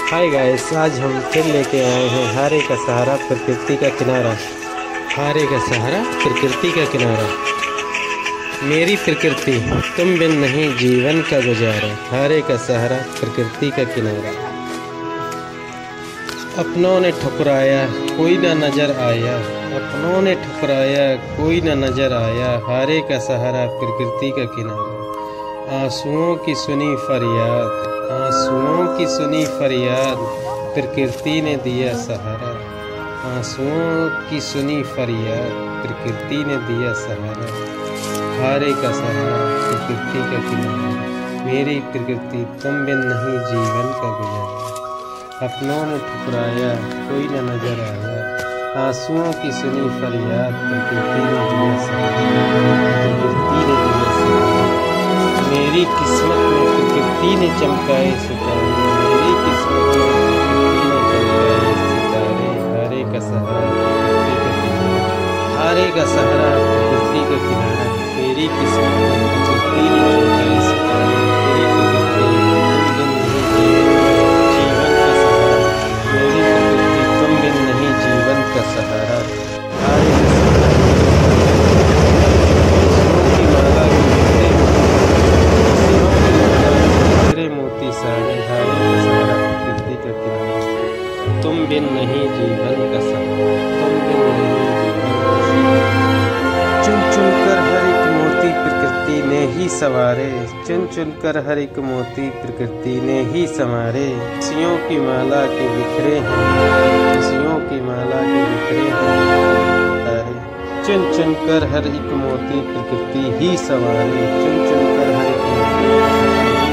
Hi guys, आज हम फिर लेके आए हैं हारे का सहारा प्रकृति का किनारा। हारे का सहारा प्रकृति का किनारा। मेरी प्रकृति तुम बिन नहीं जीवन का गुजारा। हारे का सहारा प्रकृति का किनारा। अपनों ने ठुकराया कोई ना नजर आया। अपनों ने ठुकराया कोई ना नजर आया। हारे का सहारा प्रकृति का किनारा। आंसुओं की सुनी फरियाद, आंसुओं की सुनी फरियाद प्रकृति ने दिया सहारा। आंसुओं की सुनी फरियाद प्रकृति ने दिया सहारा। हारे का सहारा प्रकृति का किनारा। मेरी प्रकृति तुम बिन नहीं जीवन का गुजारा। अपनों ने ठुकराया कोई न नजर आया। आंसुओं की सुनी फरियाद प्रकृति ने दिया सहारा। प्रकृति ने दिया सहारा। मेरी किस्मत में प्रकृति ने चमकाए सितारे। मेरी किस्मत में प्रकृति ने चमकाए सितारे। हारे का सहारा प्रकृति का किनारा। हारे का सहारा प्रकृति का किनारा। मेरी किस्मत में प्रकृति ने चमकाए सितारे। मेरी प्रकृति तुम बिन नहीं जीवन का सहारा। मेरी प्रकृति तुम बिन नहीं जीवन का सहारा। हारे का सहारा मोती सारे। हारे का सहारा प्रकृति का किनारा। तुम बिन नहीं जीवन का सहारा। तुम बिन नहीं जीवन का सहारा। चुन चुन कर हर एक मोती प्रकृति ने ही सवारे। चुन चुन कर हर एक मोती प्रकृति ने ही संवारे। खुशियों की माला के बिखरे हैं। खुशियों की माला के बिखरे हैं तारे। चुन चुन कर हर एक मोती प्रकृति ही संवारे। चुन चुन कर हर एक मोती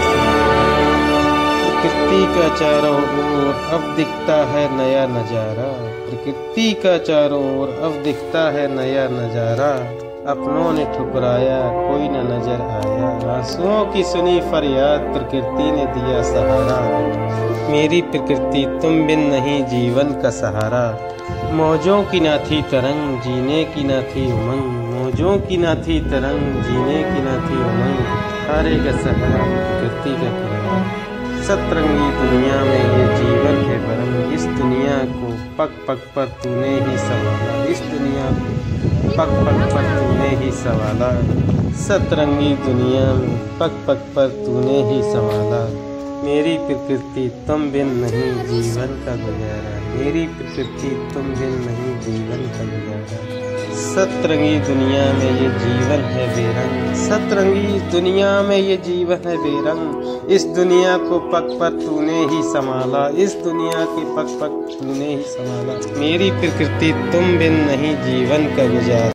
प्रकृति का चारों ओर अब दिखता है नया नजारा। प्रकृति का चारों ओर अब दिखता है नया नजारा। अपनों ने ठुकराया कोई न नजर आया। आंसुओं की सुनी फरियाद प्रकृति ने दिया सहारा। मेरी प्रकृति तुम बिन नहीं जीवन का सहारा। मौजों की ना थी तरंग जीने की ना थी उमंग। मौजों की ना थी तरंग जीने की ना थी उमंग। हारे का सहारा प्रकृति का किनारा। सतरंगी दुनिया में ये जीवन है वरम। इस दुनिया को पग पग पर तूने ही संभाला। इस दुनिया को पग पग पर तूने ही संभाला। सतरंगी दुनिया में पग पग पर तूने ही संभाला। मेरी प्रकृति तुम बिन नहीं जीवन का गुजारा। मेरी प्रकृति तुम बिन नहीं जीवन का गुजारा। सतरंगी दुनिया में ये जीवन है बेरंग। सतरंगी दुनिया में ये जीवन है बेरंग। इस दुनिया को पग पर तूने ही संभाला। इस दुनिया के पग पग तूने ही संभाला। मेरी प्रकृति तुम बिन नहीं जीवन का गुजारा।